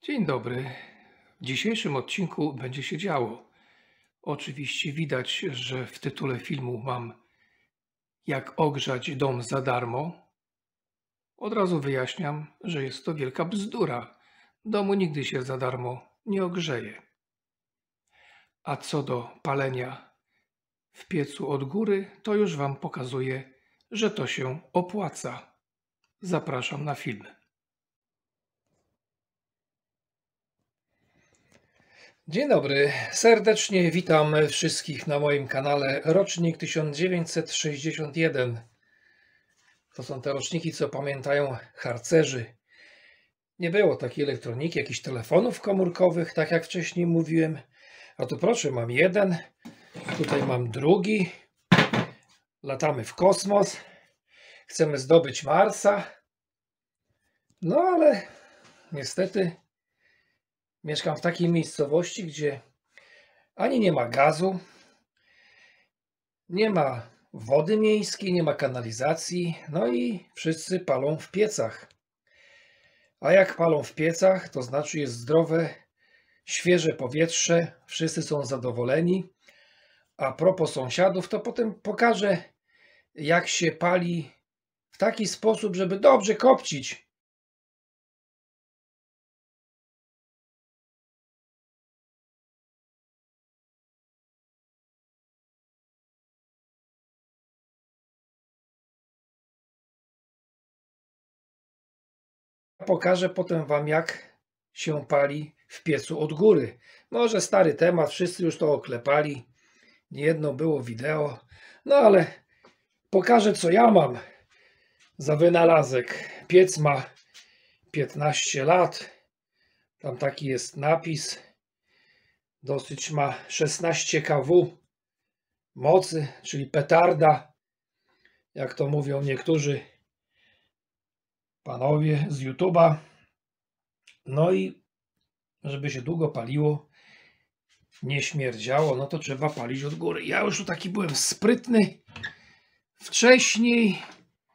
Dzień dobry. W dzisiejszym odcinku będzie się działo. Oczywiście widać, że w tytule filmu mam jak ogrzać dom za darmo. Od razu wyjaśniam, że jest to wielka bzdura. Domu nigdy się za darmo nie ogrzeje. A co do palenia w piecu od góry, to już Wam pokazuję, że to się opłaca. Zapraszam na film. Dzień dobry, serdecznie witam wszystkich na moim kanale. Rocznik 1961. To są te roczniki, co pamiętają harcerzy. Nie było takiej elektroniki, jakichś telefonów komórkowych, tak jak wcześniej mówiłem. A tu proszę, mam jeden, tutaj mam drugi. Latamy w kosmos. Chcemy zdobyć Marsa. No ale niestety mieszkam w takiej miejscowości, gdzie ani nie ma gazu, nie ma wody miejskiej, nie ma kanalizacji, no i wszyscy palą w piecach. A jak palą w piecach, to znaczy jest zdrowe, świeże powietrze, wszyscy są zadowoleni. A propos sąsiadów, to potem pokażę, jak się pali w taki sposób, żeby dobrze kopcić. Pokażę potem Wam, jak się pali w piecu od góry. Może stary temat, wszyscy już to oklepali. Niejedno było wideo. No ale pokażę, co ja mam za wynalazek. Piec ma 15 lat. Tam taki jest napis. Dosyć ma 16 kW mocy, czyli petarda, jak to mówią niektórzy panowie z YouTube'a. No i żeby się długo paliło, nie śmierdziało, no to trzeba palić od góry. Ja już tu taki byłem sprytny. Wcześniej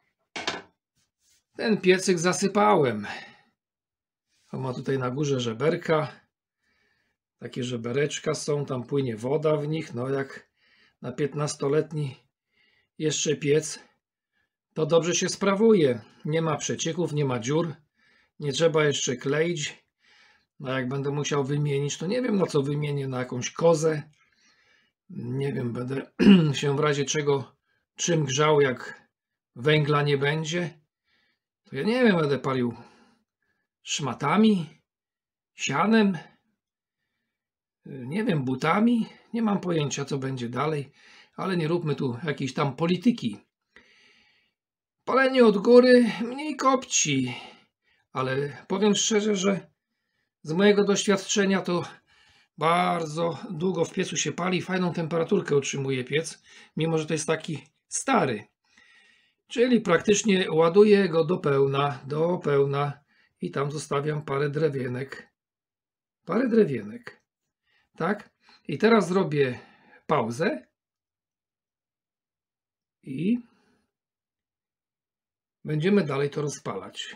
ten piecyk zasypałem. On ma tutaj na górze żeberka. Takie żebereczka są, tam płynie woda w nich. No jak na 15-letni jeszcze piec, to dobrze się sprawuje. Nie ma przecieków, nie ma dziur. Nie trzeba jeszcze kleić. No jak będę musiał wymienić, to nie wiem, na co wymienię, na jakąś kozę. Nie wiem, będę się w razie czego czym grzał, jak węgla nie będzie. To ja nie wiem, będę palił szmatami, sianem, nie wiem, butami. Nie mam pojęcia, co będzie dalej, ale nie róbmy tu jakiejś tam polityki. Palenie od góry mniej kopci, ale powiem szczerze, że z mojego doświadczenia to bardzo długo w piecu się pali, fajną temperaturkę utrzymuje piec, mimo że to jest taki stary. Czyli praktycznie ładuję go do pełna i tam zostawiam parę drewienek. Tak? I teraz zrobię pauzę i będziemy dalej to rozpalać.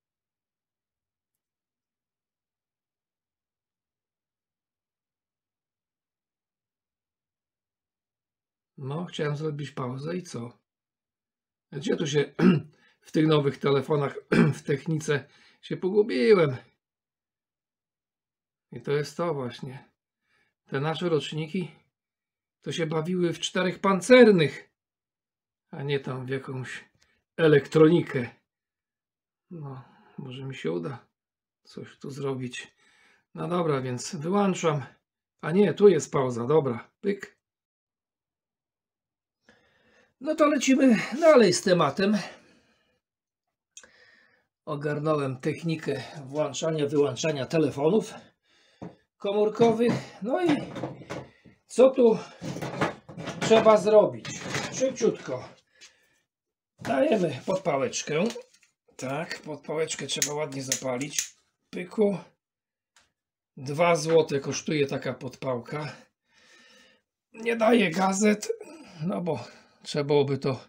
No, chciałem zrobić pauzę i co? Gdzie tu się w tych nowych telefonach, w technice się pogubiłem. I to jest to właśnie. Te nasze roczniki to się bawiły w 4 pancernych, a nie tam w jakąś elektronikę. No, może mi się uda coś tu zrobić. No dobra, więc wyłączam. A nie, tu jest pauza, dobra, pyk. No to lecimy dalej z tematem. Ogarnąłem technikę włączania, wyłączania telefonów komórkowych. No i co tu trzeba zrobić? Szybciutko. Dajemy podpałeczkę. Tak, podpałeczkę trzeba ładnie zapalić. Pyku. 2 zł kosztuje taka podpałka. Nie daje gazet, no bo trzeba byłoby to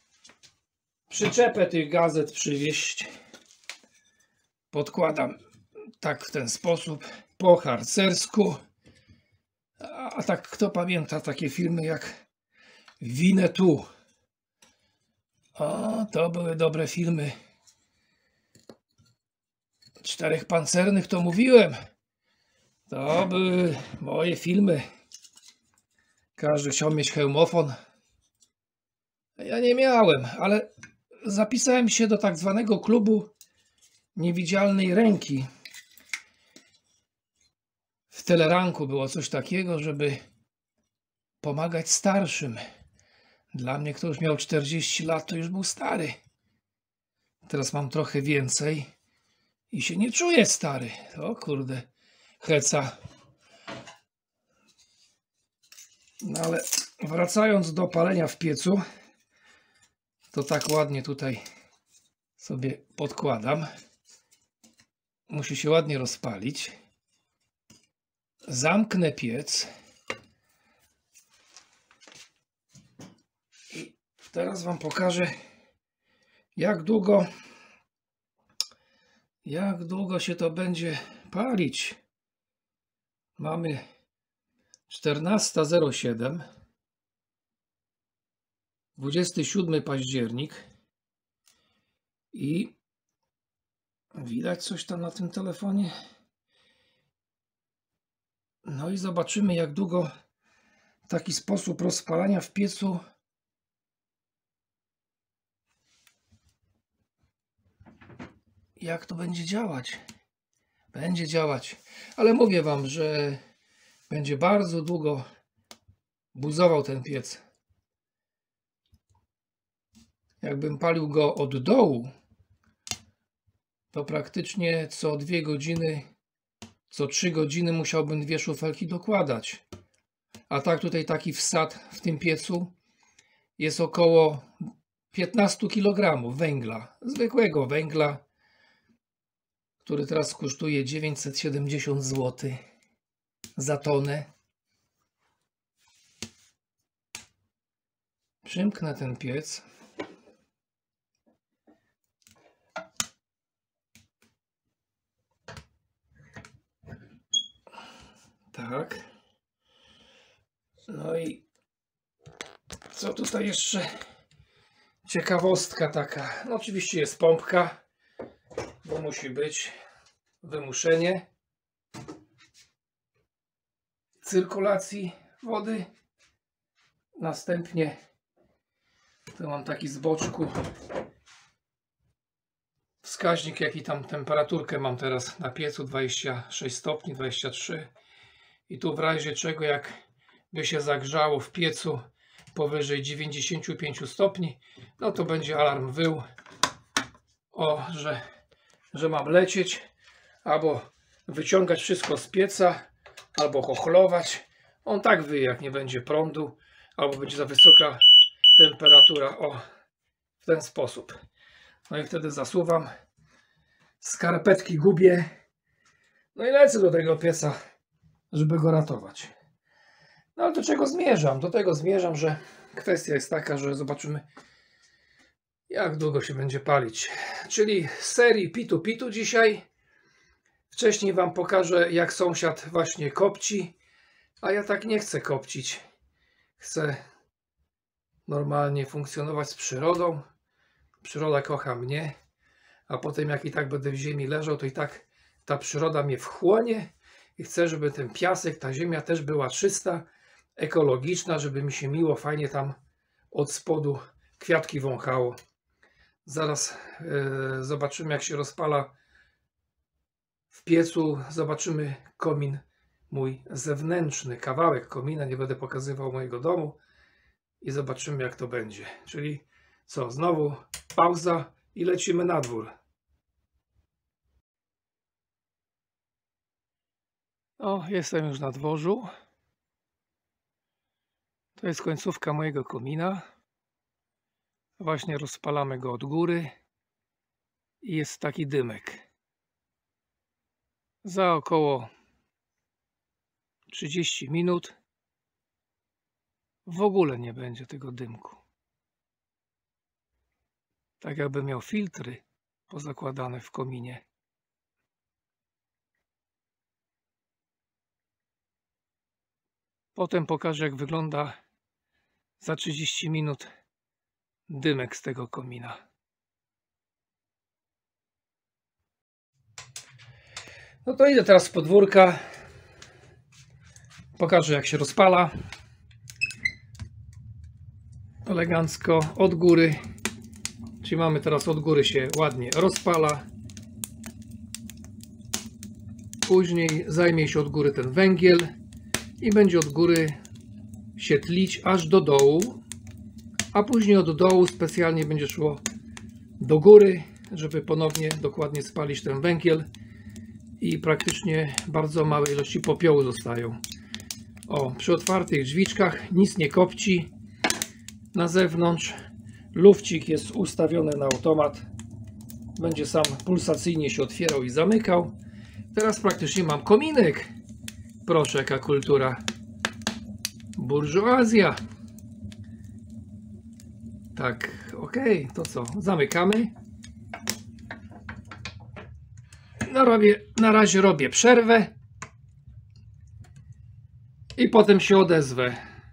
przyczepę tych gazet przywieźć. Podkładam Tak w ten sposób, po harcersku. A tak kto pamięta takie filmy jak Winnetou? O, to były dobre filmy. Czterech Pancernych to mówiłem. To były moje filmy. Każdy chciał mieć hełmofon. Ja nie miałem, ale zapisałem się do tak zwanego klubu niewidzialnej ręki. W Teleranku było coś takiego, żeby pomagać starszym. Dla mnie, kto już miał 40 lat, to już był stary. Teraz mam trochę więcej i się nie czuję stary. O kurde, heca. No ale wracając do palenia w piecu, to tak ładnie tutaj sobie podkładam. Musi się ładnie rozpalić. Zamknę piec. I teraz wam pokażę, jak długo się to będzie palić. Mamy 14:07, 27 październik i widać coś tam na tym telefonie. No i zobaczymy, jak długo taki sposób rozpalania w piecu jak to będzie działać. Będzie działać, ale mówię wam, że będzie bardzo długo buzował ten piec. Jakbym palił go od dołu, to praktycznie co 2 godziny, co 3 godziny musiałbym 2 szufelki dokładać. A tak tutaj taki wsad w tym piecu jest około 15 kg węgla, zwykłego węgla, który teraz kosztuje 970 zł za tonę. Przymknę ten piec. Tak. No i co tutaj jeszcze? Ciekawostka taka. No oczywiście jest pompka, bo musi być wymuszenie cyrkulacji wody. Następnie to mam taki z boczku wskaźnik, jaki tam temperaturkę mam teraz na piecu, 26 stopni, 23. I tu w razie czego, jak by się zagrzało w piecu powyżej 95 stopni, no to będzie alarm wył, że mam lecieć, albo wyciągać wszystko z pieca, albo chochlować. On tak wyje, jak nie będzie prądu, albo będzie za wysoka temperatura. O, w ten sposób. No i wtedy zasuwam, skarpetki gubię, no i lecę do tego pieca, żeby go ratować. No ale do czego zmierzam? Do tego zmierzam, że kwestia jest taka, że zobaczymy, jak długo się będzie palić. Czyli z serii Pitu Pitu dzisiaj. Wcześniej wam pokażę, jak sąsiad właśnie kopci, a ja tak nie chcę kopcić. Chcę normalnie funkcjonować z przyrodą. Przyroda kocha mnie, a potem jak i tak będę w ziemi leżał, to i tak ta przyroda mnie wchłonie i chcę, żeby ten piasek, ta ziemia też była czysta, ekologiczna, żeby mi się miło, fajnie tam od spodu kwiatki wąchało. Zaraz zobaczymy, jak się rozpala w piecu. Zobaczymy komin mój zewnętrzny, kawałek komina, nie będę pokazywał mojego domu i zobaczymy, jak to będzie. Czyli co, znowu pauza i lecimy na dwór. O, jestem już na dworzu. To jest końcówka mojego komina. Właśnie rozpalamy go od góry i jest taki dymek. Za około 30 minut w ogóle nie będzie tego dymku. Tak jakby miał filtry pozakładane w kominie. Potem pokażę, jak wygląda za 30 minut dymek z tego komina. No to idę teraz z podwórka. Pokażę, jak się rozpala. Elegancko od góry. Czyli mamy teraz od góry się ładnie rozpala. Później zajmie się od góry ten węgiel i będzie od góry się tlić aż do dołu, a później od dołu specjalnie będzie szło do góry, żeby ponownie dokładnie spalić ten węgiel i praktycznie bardzo małe ilości popiołu zostają. O, przy otwartych drzwiczkach nic nie kopci na zewnątrz. Lufcik jest ustawiony na automat. Będzie sam pulsacyjnie się otwierał i zamykał. Teraz praktycznie mam kominek. Proszę, jaka kultura. Burżuazja. Tak, ok, to co? Zamykamy. Na razie robię przerwę. I potem się odezwę.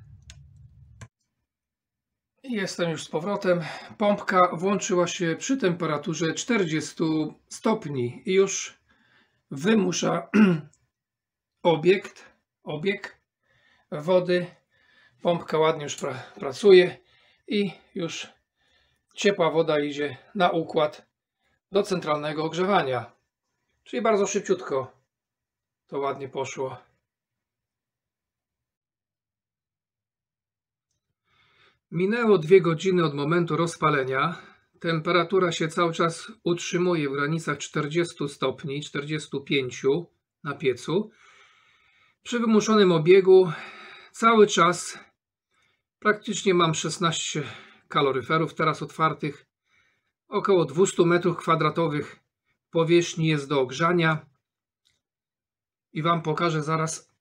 Jestem już z powrotem. Pompka włączyła się przy temperaturze 40 stopni i już wymusza obieg wody. Pompka ładnie już pracuje i już ciepła woda idzie na układ do centralnego ogrzewania. Czyli bardzo szybciutko to ładnie poszło. Minęło 2 godziny od momentu rozpalenia. Temperatura się cały czas utrzymuje w granicach 40 stopni, 45 na piecu. Przy wymuszonym obiegu cały czas praktycznie mam 16 kaloryferów teraz otwartych. Około 200 m2 powierzchni jest do ogrzania. I Wam pokażę zaraz.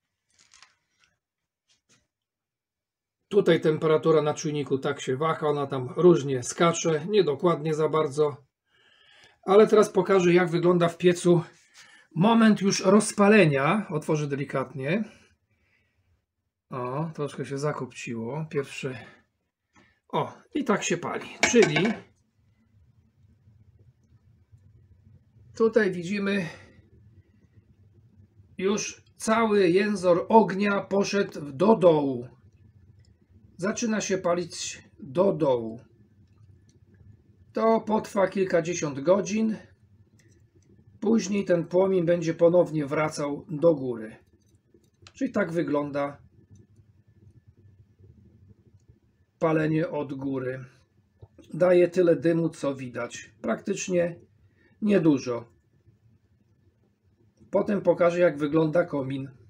Tutaj temperatura na czujniku tak się waha, ona tam różnie skacze, niedokładnie za bardzo. Ale teraz pokażę, jak wygląda w piecu moment już rozpalenia. Otworzę delikatnie. O, troszkę się zakopciło. Pierwszy. O, i tak się pali. Czyli tutaj widzimy już cały jęzor ognia poszedł do dołu. Zaczyna się palić do dołu. To potrwa kilkadziesiąt godzin. Później ten płomień będzie ponownie wracał do góry. Czyli tak wygląda palenie od góry. Daje tyle dymu, co widać. Praktycznie niedużo. Potem pokażę, jak wygląda komin.